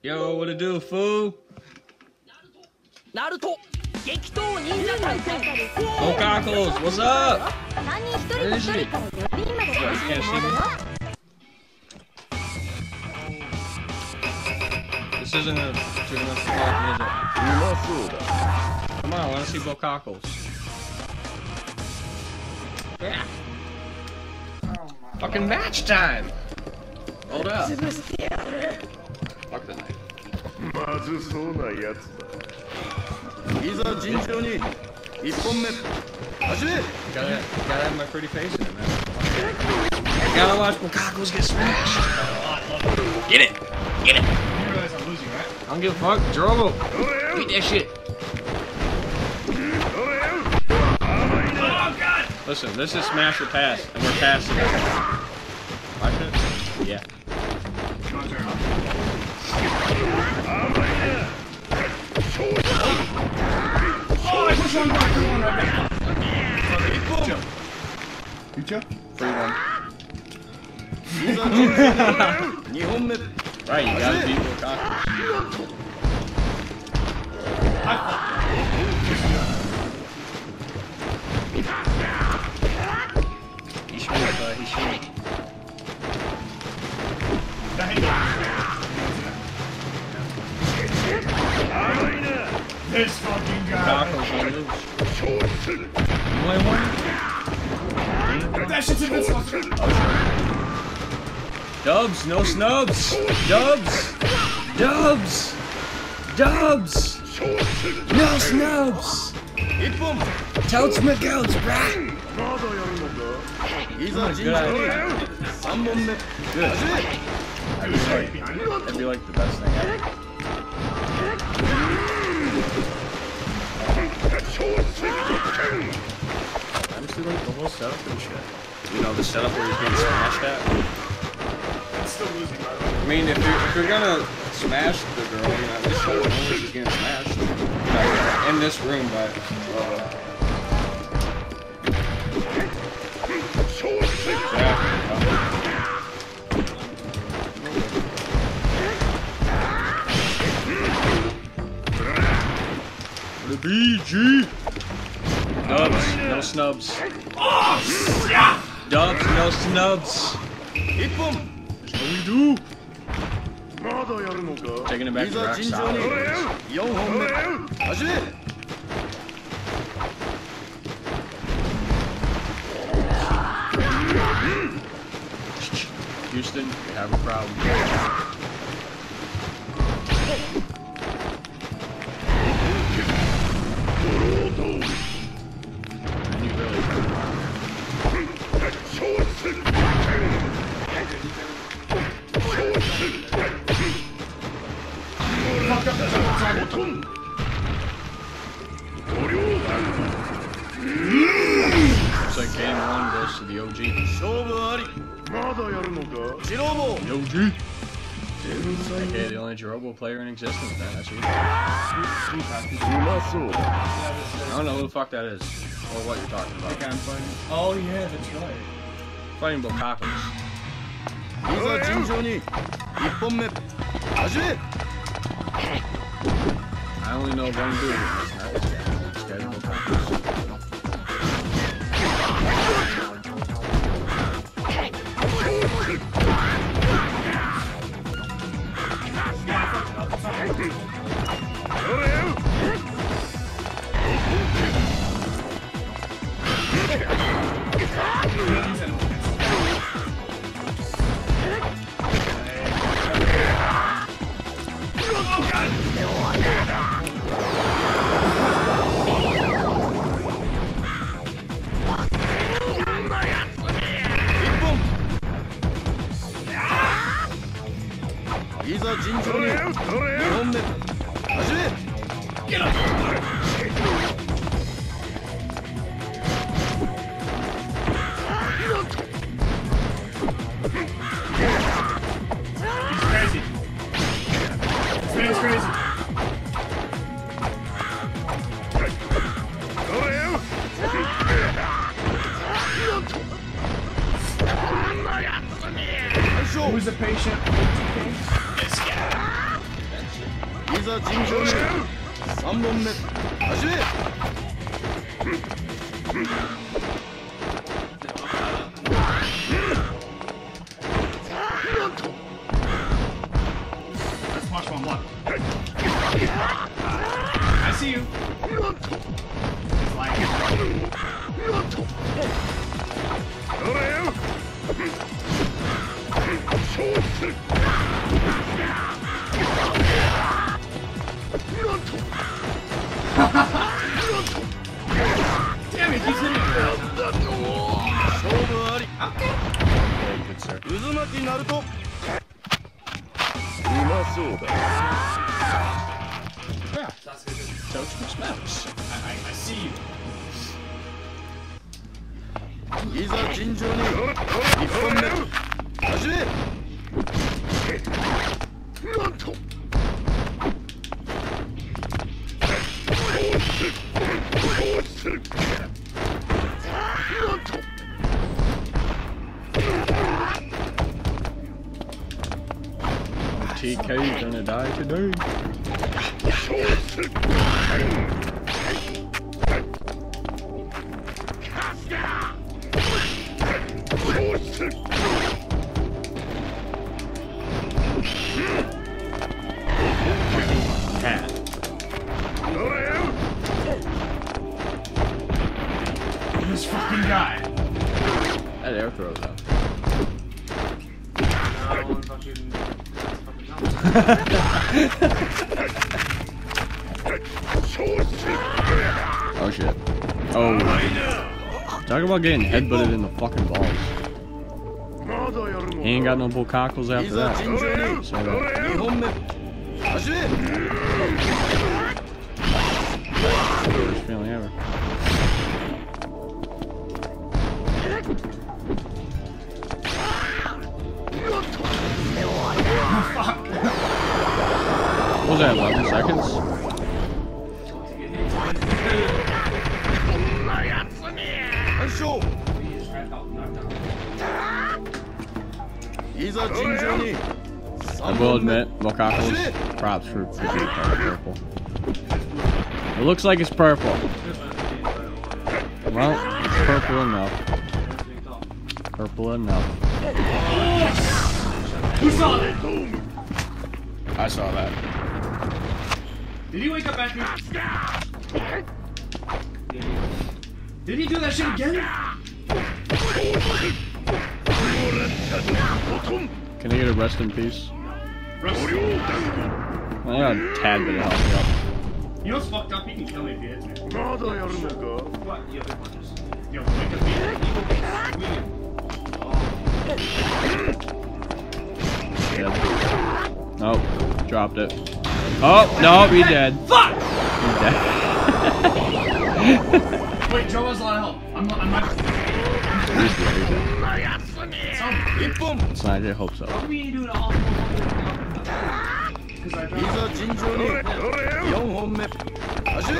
Yo, what it do, fool? Naruto, 激闘忍者対戦。 Gokackles, what's up? Where is she? Can't see me. This isn't a good enough to talk, is it? Come on, I want to see Gokackles. Yeah. Fucking match time! Hold up. Fuck the knife. まずそうなやつだ。いざ尋常に一本目始め。 Gotta have my pretty face in it, man. Gotta watch Gokackles get smashed. Get it! Get it! You realize I'm losing, right? I don't give a fuck. Drobo! Eat that shit! Oh god! Listen, this is smash or pass, and we're passing it. Watch it? Yeah. My turn. Oh, I pushed one back, one right back. You chill? Free one. いざ尋常に二本目。 Right, you gotta beat Gokackles. He should have, he should. This fucking guy. Gokackles on loose. You want one? That shit's invincible. Dubs, no snubs! Dubs! Dubs! Dubs! No snubs! 一本。 Totes McGoats, brah! まだやるのか。いざ尋常に三本目。 Good. 始め。 That'd be like the best thing ever. Honestly, like the whole setup and shit. You know, the setup where he's getting smashed at? I'm still losing, by the way. I mean, if you're gonna smash the girl, you know, at least show her when she's getting smashed. Like, in this room, but. The BG! Dubs, no snubs. Oh, yeah! Dubs, no snubs. 一本。 That's what we do. まだやるのか。 Taking it back い to ざ rock 尋常 solid. に四本目。始め。 Houston, you have a problem. And you really Fuck up that time. Looks like game one goes to the OG. 勝負あり。まだやるのか。次郎も。 The OG? Okay, the only Jirobo player in existence, man. That's you. I うまそうだ。 don't know who the fuck that is. Or what you're talking about. Okay, I'm fighting. Oh, yeah, that's right. Fighting Gokackles. いざ尋常に一本目。始め。 I only know one dude in this house. This guy's Gokackles. Who's the patient? This guy. いざ尋常に3本目始め。 Let's watch one block. I see you. It's like damn it, he's hitting me. 勝負あり。 Okay, good sir. 渦巻きナルト。うまそうだ。 Yeah. Toast and smells. I see you. いざ尋常に1本目始め。なんと。 TK's gonna die today. Cat. This fucking guy. That air throw though. Oh shit. Oh. Talk about getting headbutted in the fucking balls. He ain't got no bukkakles after that. Say that. 2本目始め。 Worst feeling ever. What was that, 11 seconds? 完勝。いざ尋常に I will admit, bukkakles, props for picking purple. It looks like it's purple. Well, it's purple enough. Purple enough. Who saw that? I saw that. Did he wake up after? Did he do that shit again? Can I get a rest in peace? Russ, I got a tad bit of health up. you know what's fucked up? He can kill me if he hits me. まだやるのか。 What? Yo, wake up here. Dead. Nope. Dropped it. Oh, no, he's dead. Fuck! He's dead. Wait, Joe has a lot of help. I'm not. He's dead, he's dead. 1本 It's not, I hope so. What do we do to all? いざ尋常に4本目始め。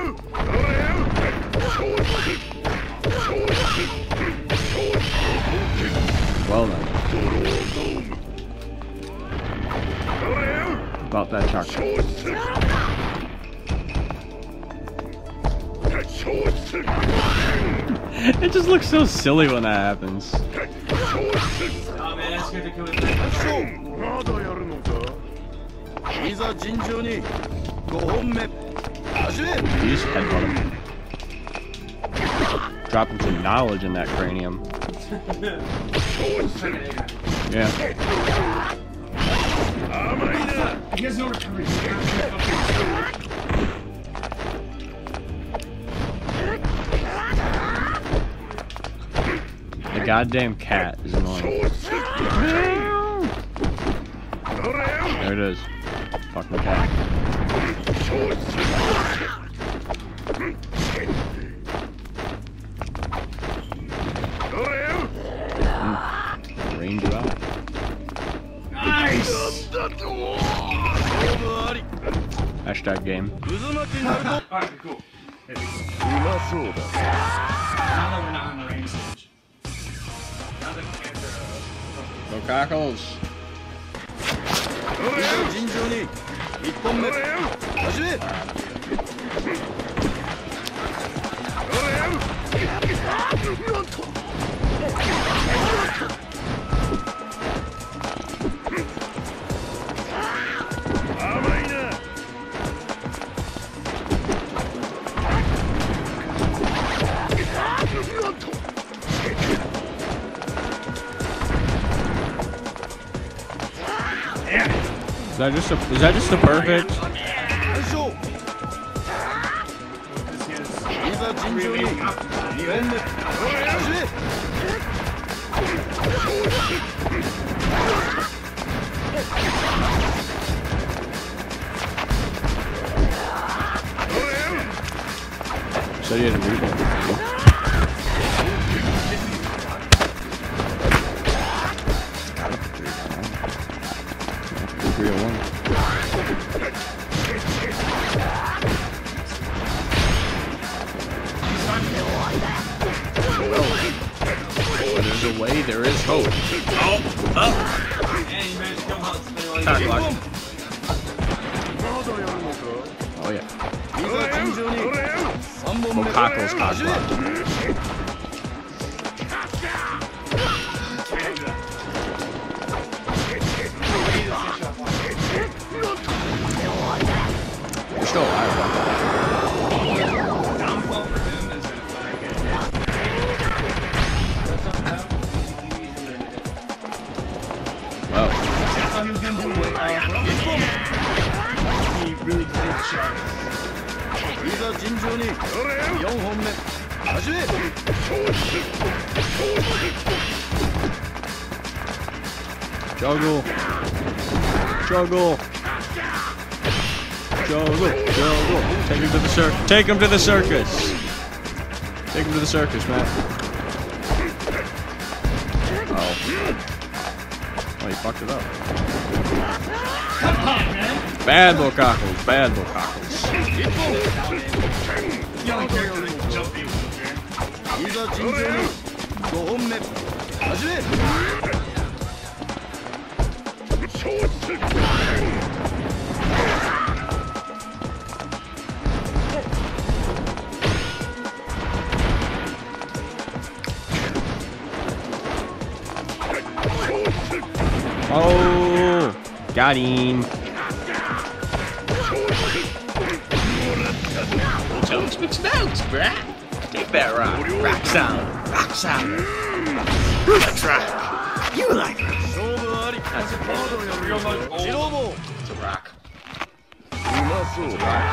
Well then. About that chocolate. It just looks so silly when that happens. Oh man, that's good to kill it. まだやるのか。いざ尋常に5本目始め。 You just headbutt him. Dropping some knowledge in that cranium. Yeah. He has no recovery. The goddamn cat is annoying. There it is. Fucking cat. Range you out. Nice. Hashtag game. 渦巻きナルト。 Alright, cool. There we go. うまそうだ。 Now that we're not on the range stage. Now that No cockles. いざ尋常に 1本目始め甘いな Is that just a perfect? 大将いざ尋常に2本目始め So you had a replay. There's a way, there is hope. And you managed to come out to Attack lock. Oh yeah. いざ尋常に3本目 Mokako's cock 始め block. You're still alive, downfall for him is that Oh. that's how he was gonna do it. He really played the shot. いざ尋常に4本目始め Juggle. Juggle. Juggle. Juggle. Take him to the circus. Take him to the circus. Take him to the circus, man. Oh. Oh, he fucked it up. Come on, man. Bad Mokako's. Bad Mokako's. The only character that can jump people up here. いざ尋常に5本目始め Oh, got him. Toads with smokes, bruh. Take that rock. Rock sound. Rock sound. That's right. You like it. 勝負あり That's a real much 二郎坊 It's a rock. うまそう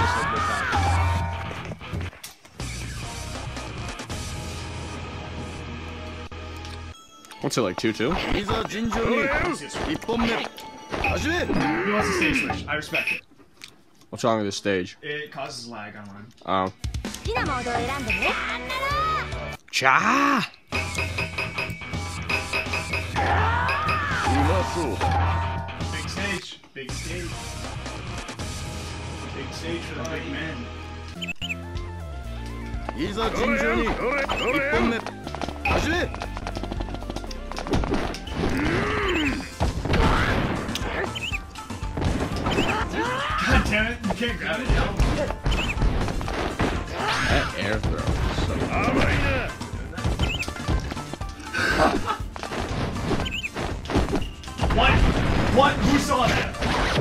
What's it like, 2-2? いざ尋常に1本目始め He wants to stage switch. I respect it. What's wrong with this stage? It causes lag online. Oh. 好きなモードを選んでね Cha! うまそう Big stage. Big stage. Big stage for the big man. いざ尋常に1本目始め God damn it. You can't grab it now. That air throw is so 甘いな What? What? Who saw that?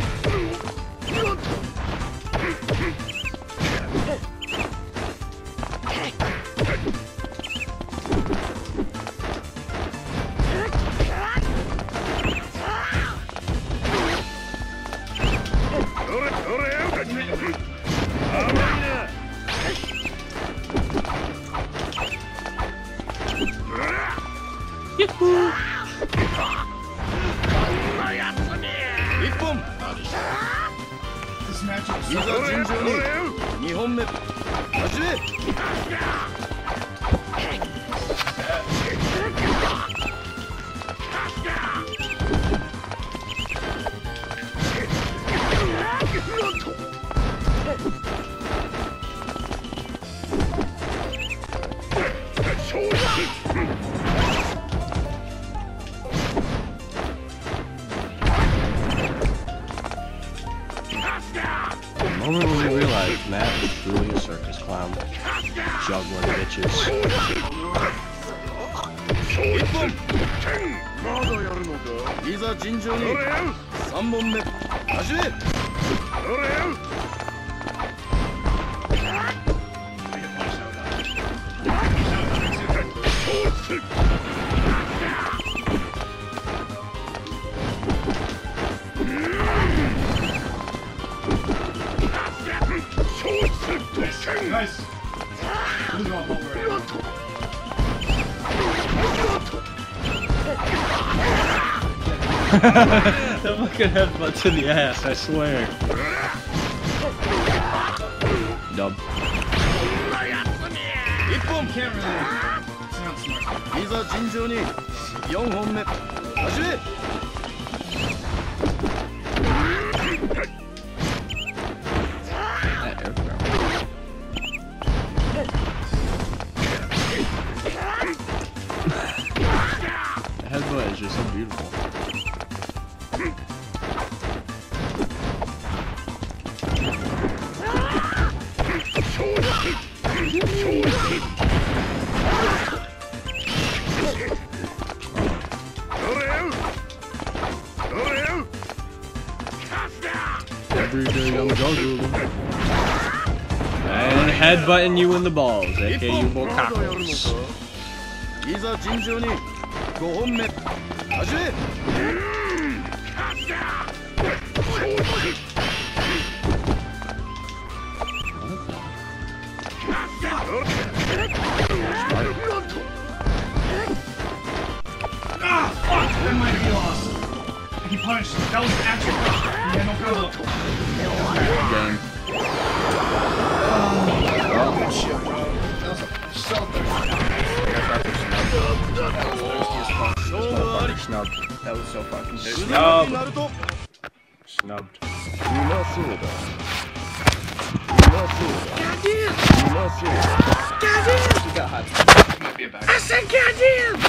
This matchup いざ尋常に2本目始め sucks. moment when you realize Matt is truly a circus clown. Juggling bitches. 一本まだやるのか。いざ尋常に3本目始め。 Nice. Who's going over? That fucking headbutt to the ass, I swear. Dub. 一本 Can't really sound smart. いざ尋常に4本目始め。 The headbutt is just so beautiful. Everyday young juggler. And headbutting you in the balls, aka you bokakos. いざ尋常に5本目始め。 Ah, fuck! That might be lost. He punched. That was an actual punch. Yeah, no problem. Game. Oh shit, bro. That was so Snubbed. That was so fucking thirsty. うになると Snubbed. うまそうだ。うまそうだ。うまそうだ。 He got hot. Might be a back. I said goddamn!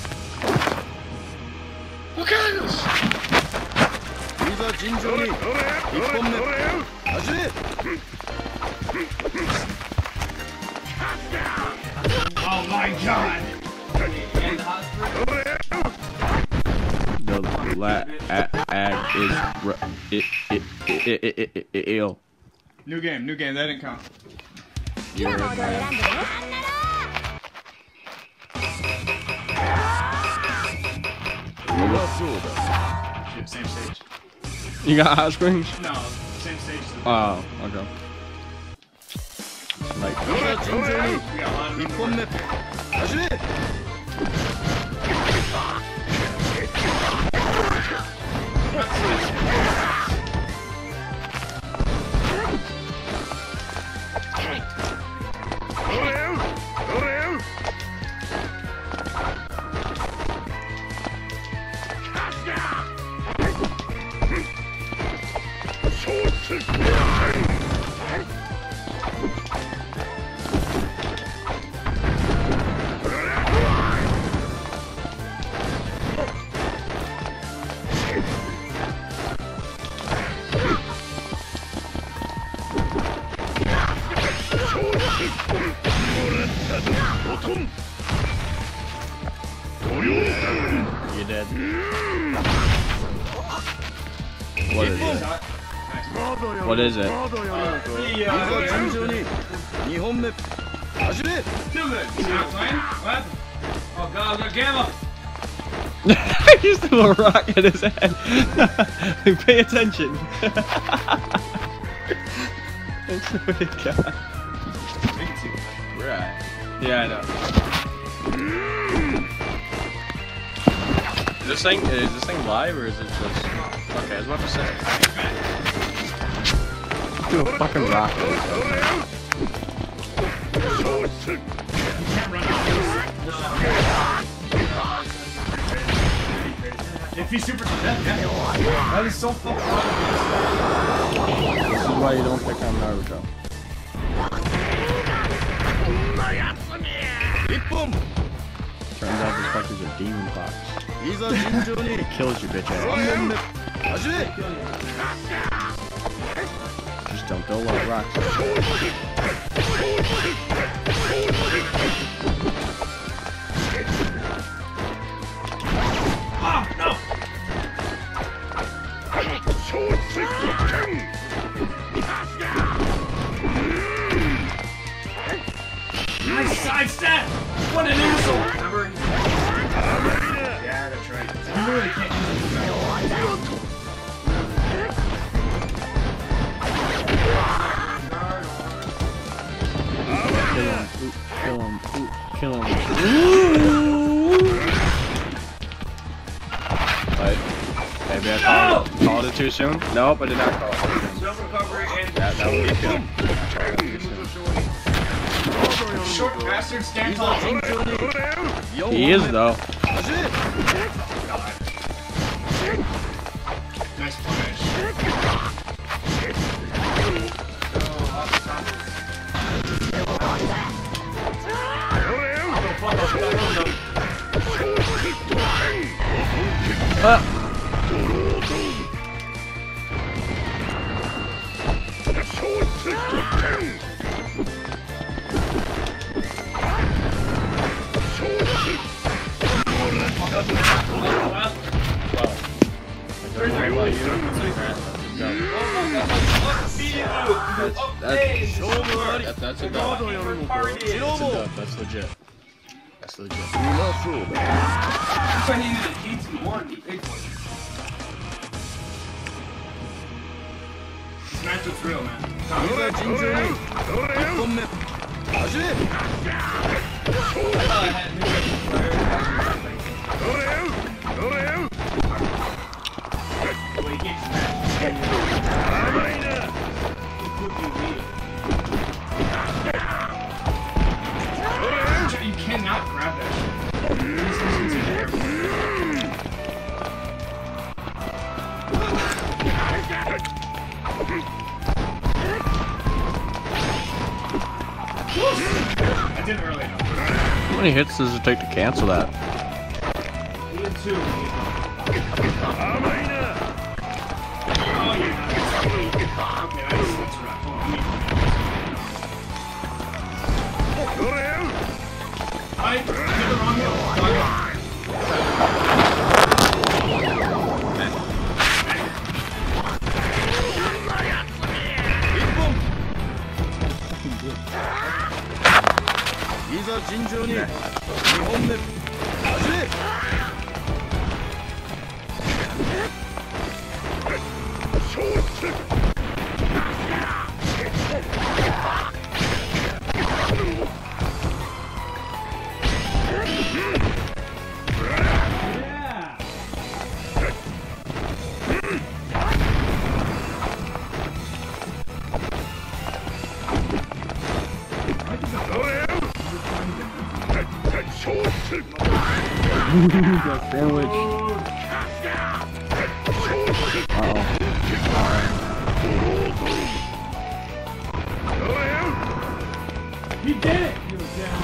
Wakanos! いざ尋常に1本目始め。 Oh my god! The ag is ill. New game, that didn't count. 好きなモードを選んでね。 うまそうだ。 Shit, same stage. You got hot springs? No, same stage. Oh, okay. Like, いざ尋常に We got a lot of 1本目始め。 you're dead. What is it? What is it? いざ尋常に2本目始め。 Too good. You not playing? What? Oh god, I got gamma. He just threw a rock at his head. Pay attention. That's what it got. Right. Yeah, I know. Is this thing live or is it just? Okay, I was about to say. Do a fucking rock. If he's super that is so fucking wrong. This is why you don't pick on Naruto. 1本 Turns out this fucker's a demon fox. いざ尋常に Kills you, bitch 3 ass. 本目始め。 Just Don't go low, rocks. Oh, no! Nice sidestep! What an asshole! Remember? Yeah, that's right. You really can't use it. Kill him. Kill him. What? Maybe I called it too soon? Nope, I did not call it too soon. Self-recovery and... That will be good. Short bastard, stand tall. He is, though. Nice punish. That's a dub. That's legit. That's legit. If I needed a DT1, big one. This matchup's real, man. You cannot grab that shit. I didn't really know. How many hits does it take to cancel that? We had 2. Oh, yeah. Okay, that's right. Hold on. I did the wrong hill. Sandwich. He did it! You were damn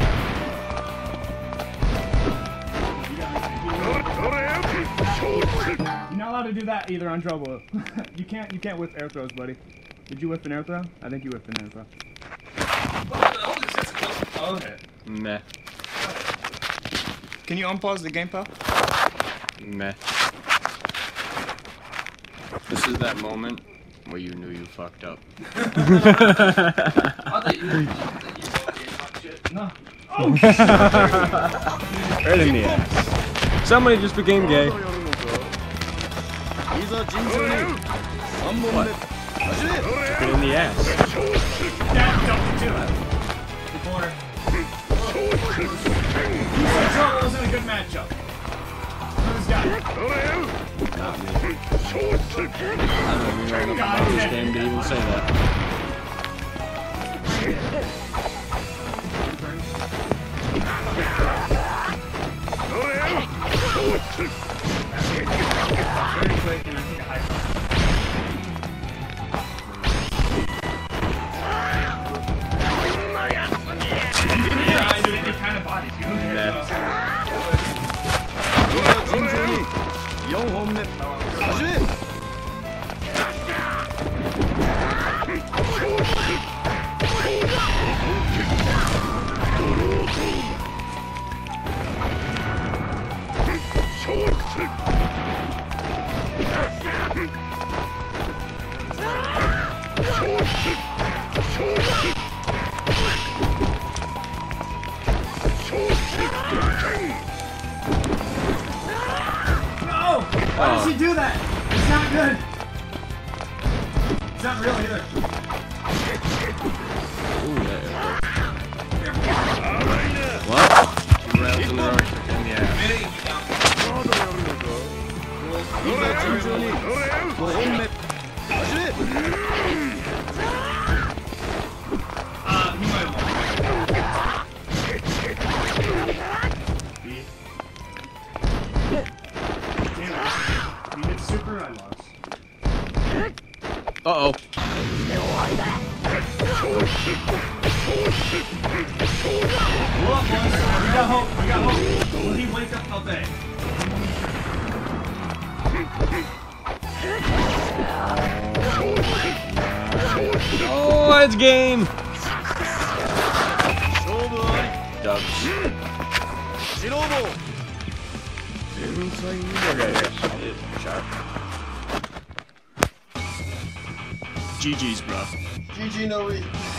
You're not allowed to do that either on Trouble. You can't whip air throws, buddy. Did you whip an air throw? I think you whipped an air throw. Okay. Meh. Can you unpause the game, pal? Meh. This is that moment where you knew you fucked up. No. Right in the ass. Somebody just became gay. What? Took it in the ass. That don't do it. The corner. Trouble wasn't a good matchup. Who's got it? Not me. I don't even know enough about this game to even say that. Very quick, and I think a high five. Kind of bodies. You don't get No! Why does he do that? It's not good. It's not real either. What? She railed to Lord in the ass. いざ尋常に5本目始め Super, I lost. Uh-oh. Look, boys, we got hope. We got hope. Will he wake up all day? Oh, it's game. 勝負あり Dubs. 白棒 Okay, sharp. GG's, bro. GG no